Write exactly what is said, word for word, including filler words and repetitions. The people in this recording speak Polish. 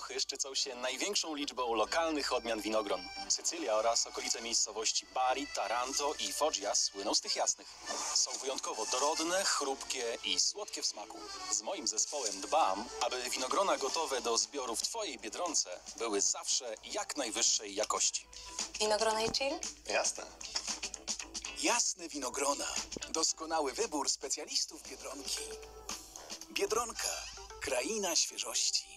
Włochy szczycą się największą liczbą lokalnych odmian winogron. Sycylia oraz okolice miejscowości Bari, Taranto i Foggia słyną z tych jasnych. Są wyjątkowo dorodne, chrupkie i słodkie w smaku. Z moim zespołem dbam, aby winogrona gotowe do zbioru w Twojej Biedronce były zawsze jak najwyższej jakości. Winogrona i chill? Jasne. Jasne winogrona. Doskonały wybór specjalistów Biedronki. Biedronka. Kraina świeżości.